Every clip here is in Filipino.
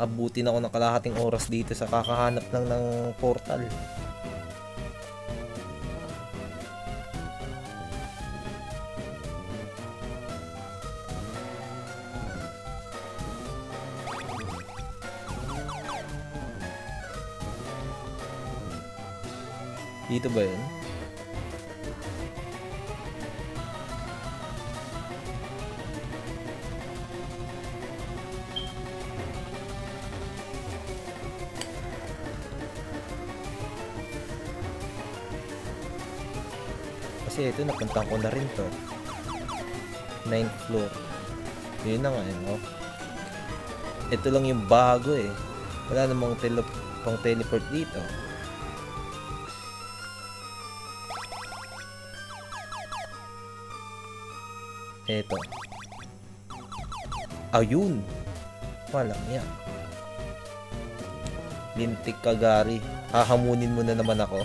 Abutin ako ng kalahating oras dito sa kakahanap lang ng portal. Dito ba yun? Kasi ito, napuntahan ko na rin to. 9th floor. Yun na nga yun, no? Ito lang yung bago eh. Wala namang pang teleport dito. Eto. Ayun. Walang yan. Lintik kagari. Hahamunin mo na naman ako.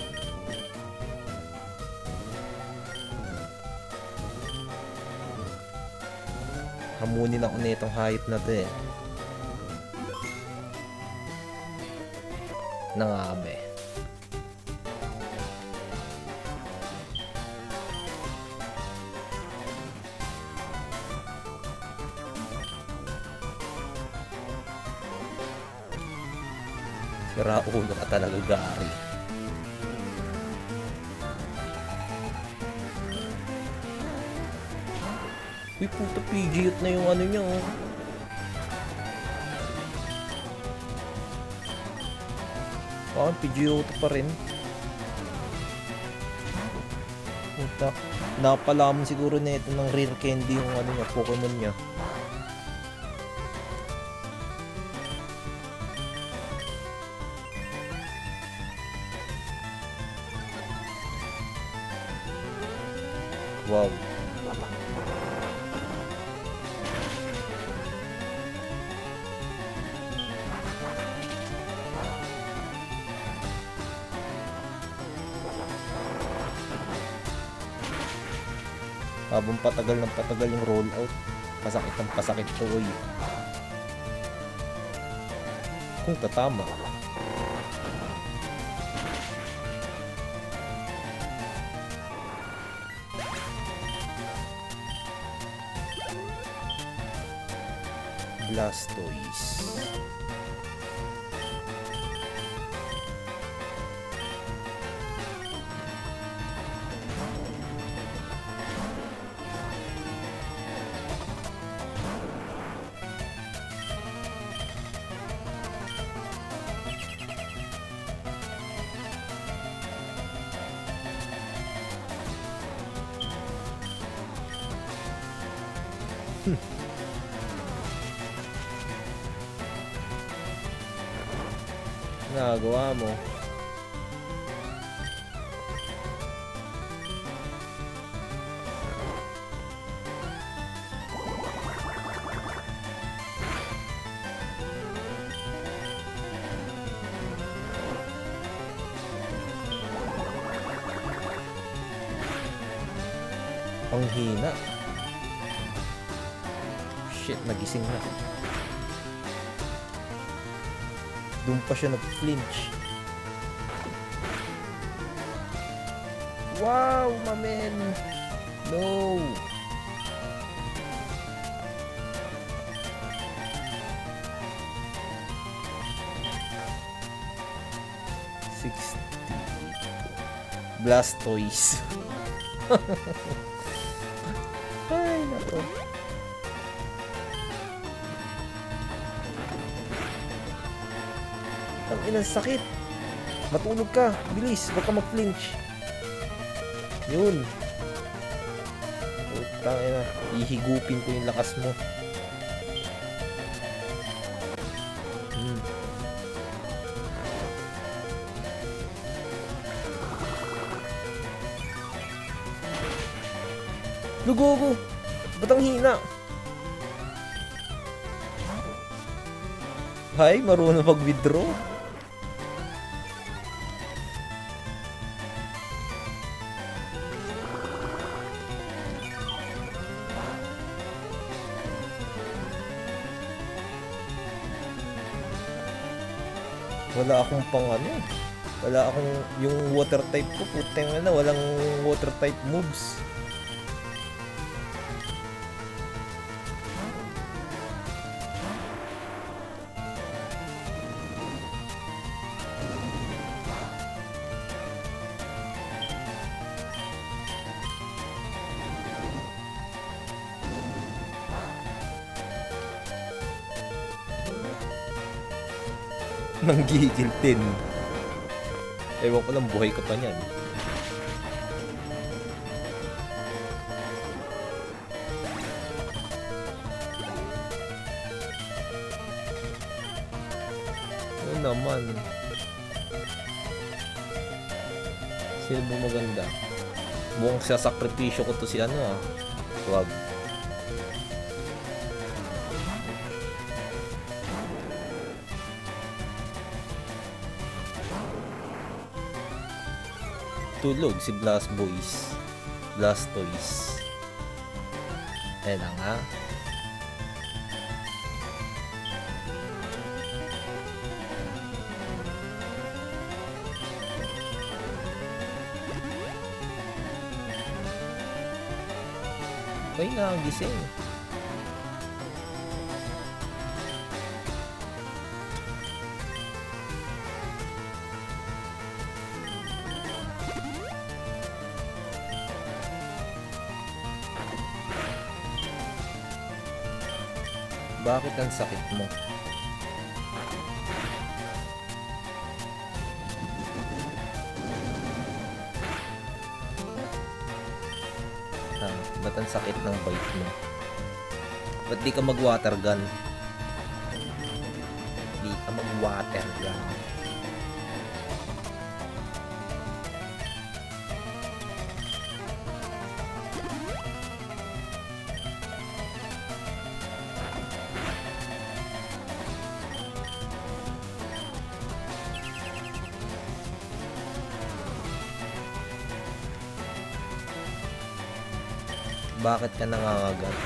Hamunin ako na itong hayop na to eh. Nangabe. Sira ulo ka talaga, Gary. Uy, puto, PG na yung ano nyo. Parang PG pa rin. Puta. Napalaman siguro na ito ng rare candy yung ano niya, Pokémon niya. Wow. Habang patagal ng patagal yung rollout, pasakit ng pasakit to, oy. Kung tatama. Blastoise. Nagawa mo. Ang hina. Shit, nagising na. Doon pa siya nag-flinch. Wow, mamen! No! Blastoise. Ay, nako. Ang inang sakit. Matulog ka. Bilis. Huwag ka mag-flinch. Yun. Putang ina. Ihigupin ko yung lakas mo. Lugogo! Ba't ang hina? Hay, marunong mag-withdraw. Wala akong pang ano eh. Wala akong, yung water type ko, putang ina, walang water type moves. Nanggigil din. Ewan ko lang, buhay ka pa niyan. Ano naman? Sino ba maganda? Mukhang sasakripisyo ko to si ano ah. Wag. Tulog si Blastoise. Ayan na nga. Ay nga, gising. Bakit ang sakit mo? Ba't ang sakit ng bite mo? Ba't di ka mag-water gun? Di ka mag-water gun. Bakit ka nangangagat?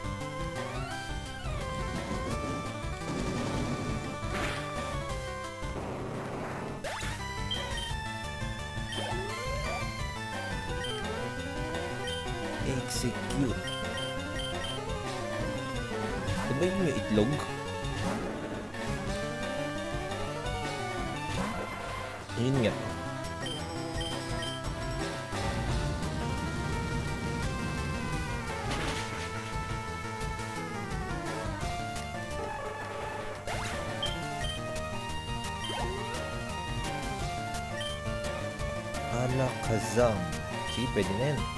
Execute. Diba yun yung itlog? Yun nga. Alakazam. Sige, pwede na yan.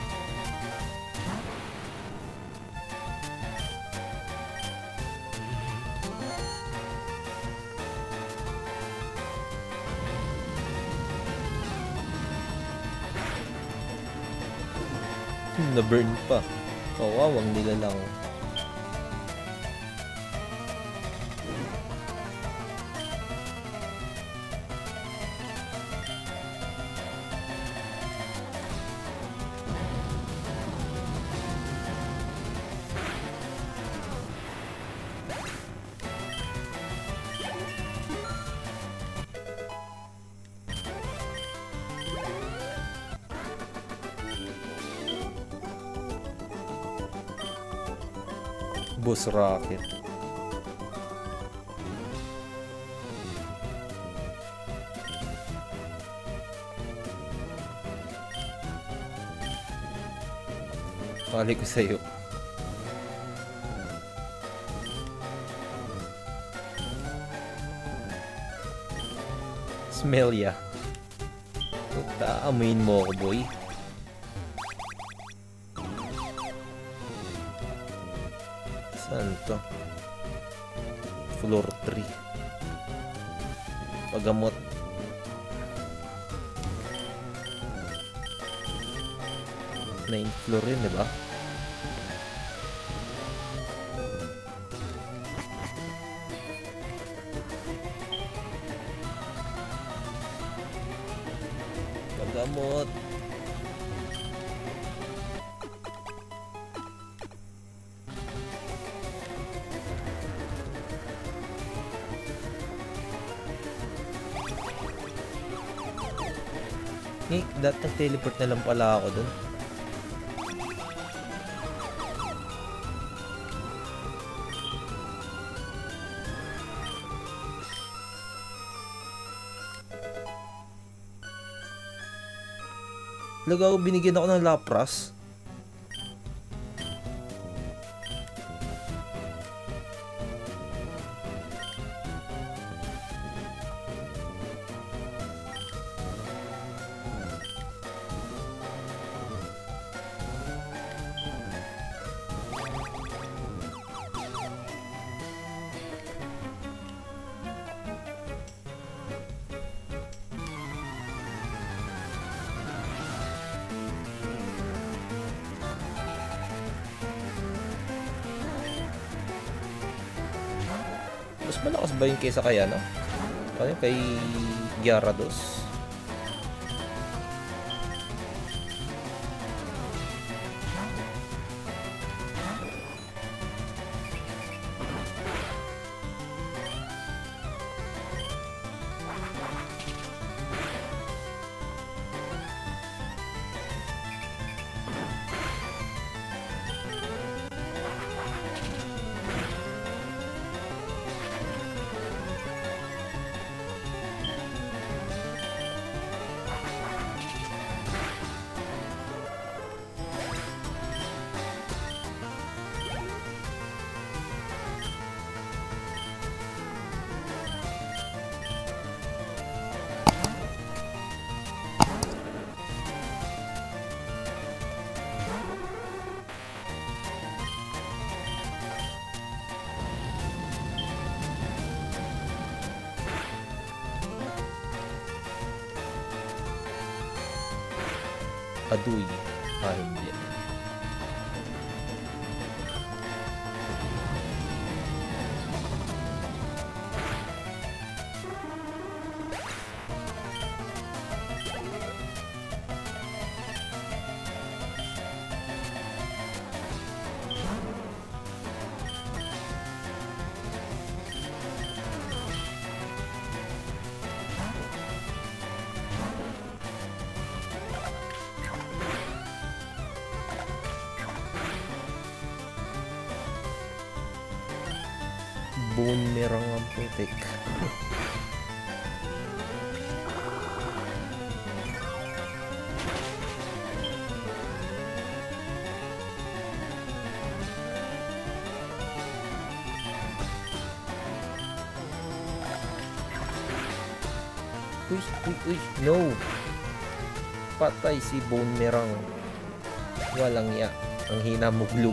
Na-burn pa. Kawawang nila lang. Boss Rocket. Pali ko sa'yo. Smell ya. Puta, amuin mo ako, boy. Saan to? Floor 3. Pagamot. Ninth floor yun, diba? Pagamot. Dati nag-teleport na lang pala ako dun. Talaga ako, binigyan ako ng lapras. Mas malakas ba yung kaysa kay ano? Kay Gyarados? Aduy. Hindi. Boomerang ang putik. Uy, no! Patay si Boomerang. Walang ya. Ang hina mo, Gloom.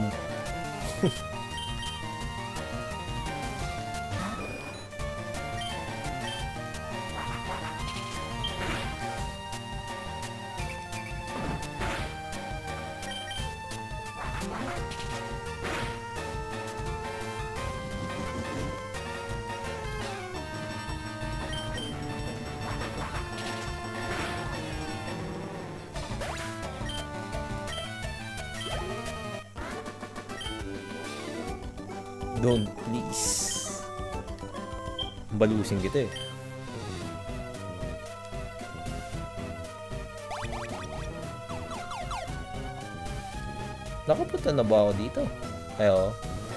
Don't, please. Balusin kita eh. Nakapunta na ba ako dito? Ayo.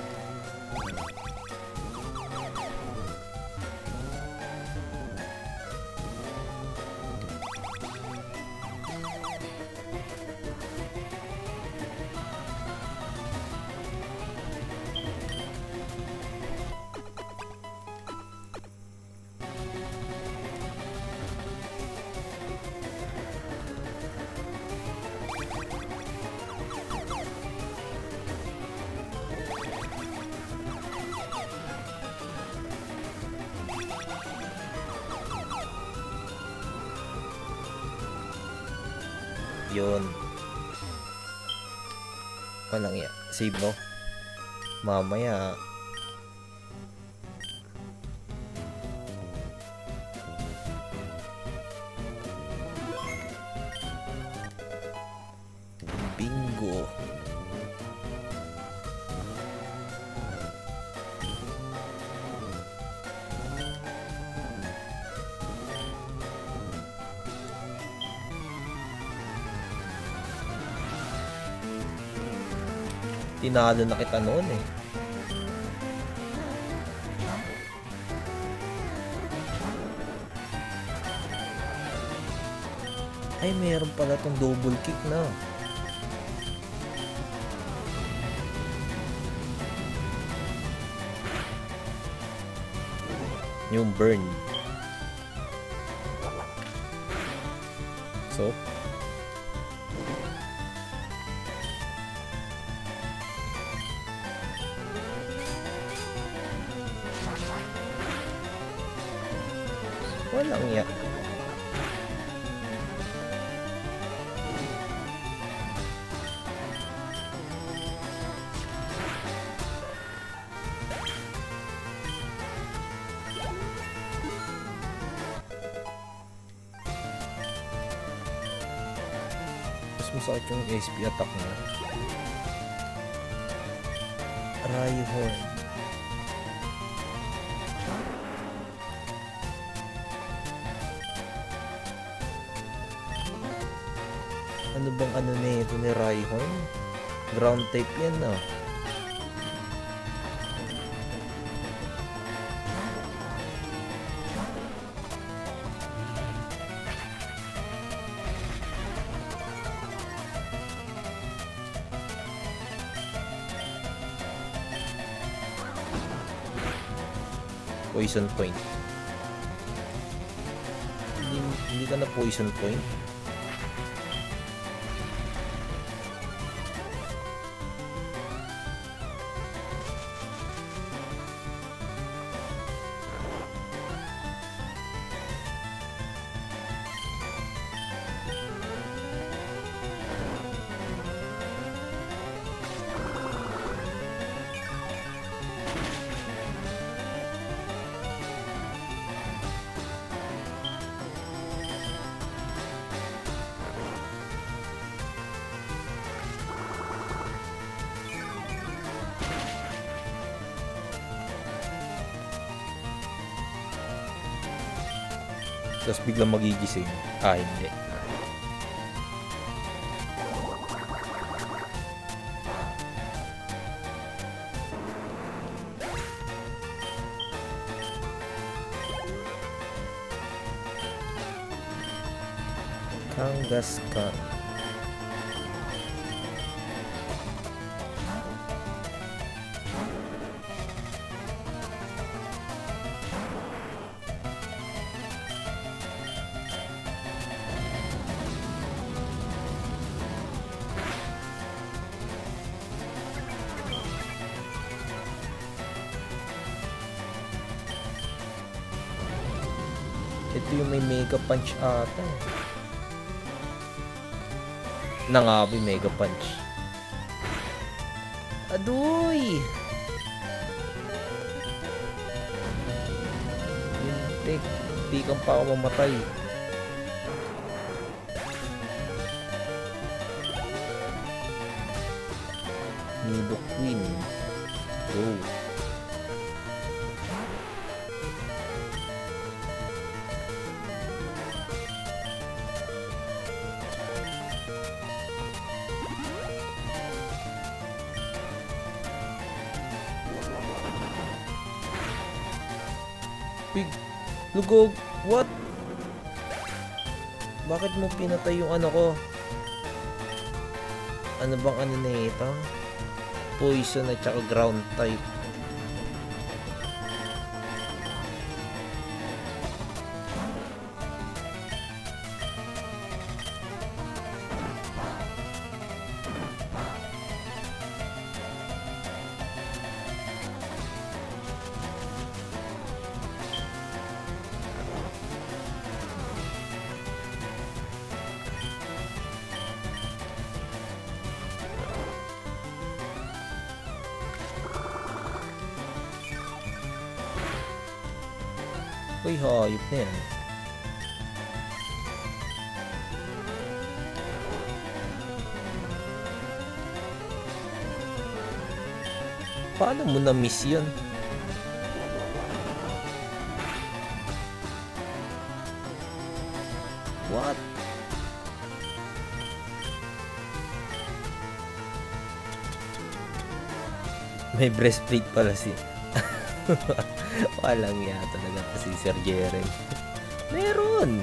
Yun. Walang ya. Save mo. Mamaya. Bingo. Tinalo na kita noon eh. Ay, meron pala tong double kick na. Yung burn. So, walang yak. Masakit yung SP attack na. Rhyhorn. Ano bang ano na ito ni Rhyhorn? Ground type yan ah. Poison point. Hindi ka na poison point. Tapos biglang magigising. Ah, hindi. Kangaskhan. Ito yung may mega punch ata. Nangabi mega punch. Adoy! Lintik. Di kang pa ako mamatay. Nido Queen. Go. Big lugog. What? Bakit mo pinatay yung ano ko? Ano bang ano na ito? Poison at saka ground type. Uy, hayop na yan. Paano mo na-miss yun? What? May breastplate pala si... Walang ya talaga si Sir Jeren. Meron!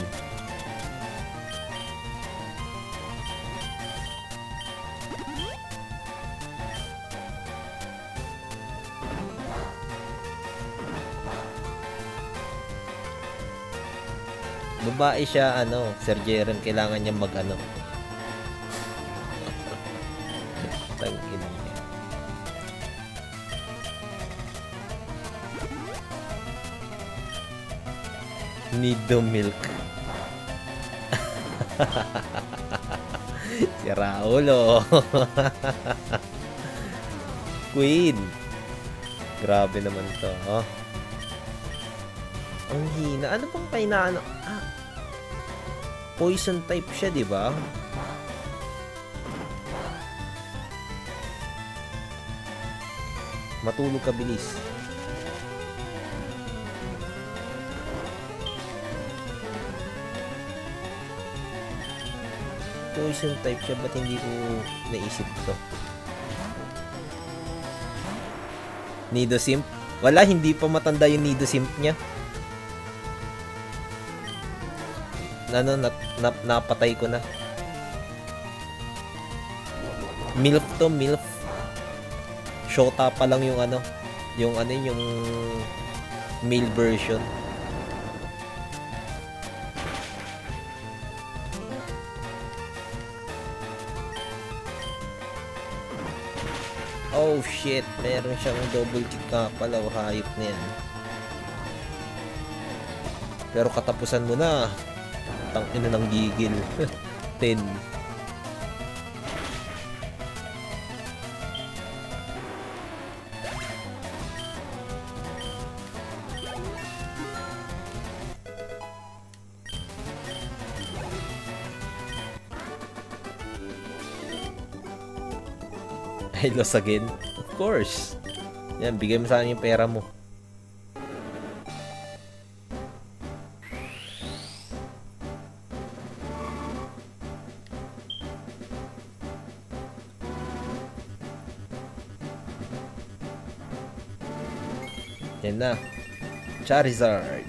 Babae siya, Sir Jeren, kailangan niya mag-ano. Tangin niya. Need the milk. Si Raulo. Queen. Grabe naman to, oh. Ang hina. Ano bang kainaan? Poison type siya, di ba? Matulog ka bilis. Poison type siya, ba't hindi ko naisip to? Nido Simp? Wala, hindi pa matanda yung Nido Simp niya. Napatay ko na. MILF to, MILF. Shota pa lang yung yung male version. Oh shit, meron siyang double kick ka pala, hayop na yan. Pero katapusan mo na. Tangina ng gigil. 10. I lost again? Of course. Yan, bigay mo sa akin yung pera mo. Yan na. Charizard.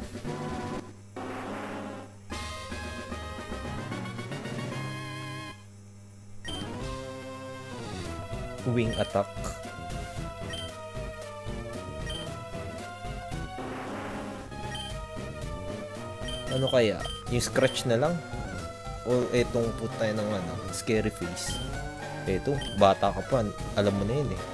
Wing attack. Ano kaya? Yung scratch na lang? O etong puta ng scary face? Eto, bata ka pa. Alam mo na yun eh.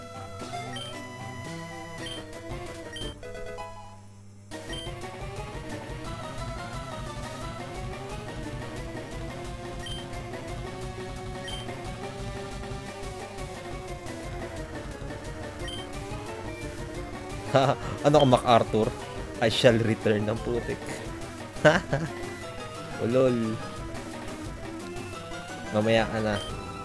Ano ka, MacArthur? I shall return ng putik. Ulol. Mamaya ka na.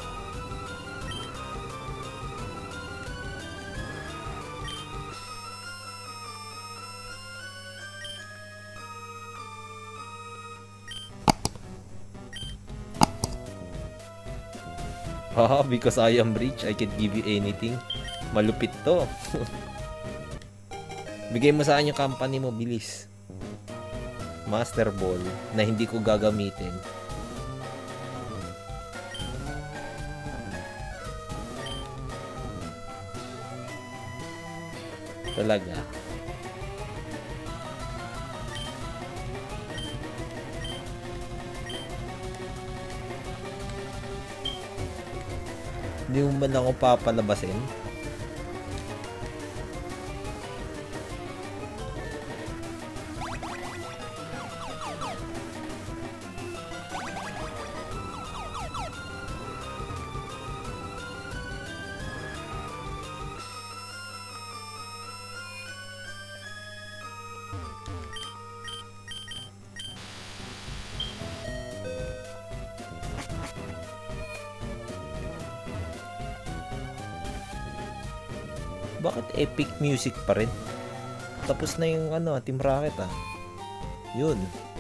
Because I am rich, I can give you anything. Malupit to. Bigay mo sa akin yung company mo, bilis. Master Ball na hindi ko gagamitin. Talaga. Hindi mo man ako papalabasin. Bakit epic music pa rin? Tapos na yung Team Rocket Yun.